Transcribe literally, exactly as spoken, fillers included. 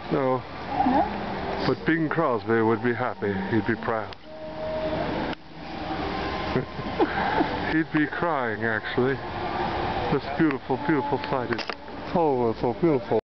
No. No? But Bing Crosby would be happy. He'd be proud. He'd be crying, actually. This beautiful, beautiful sight is... Oh, it's so beautiful.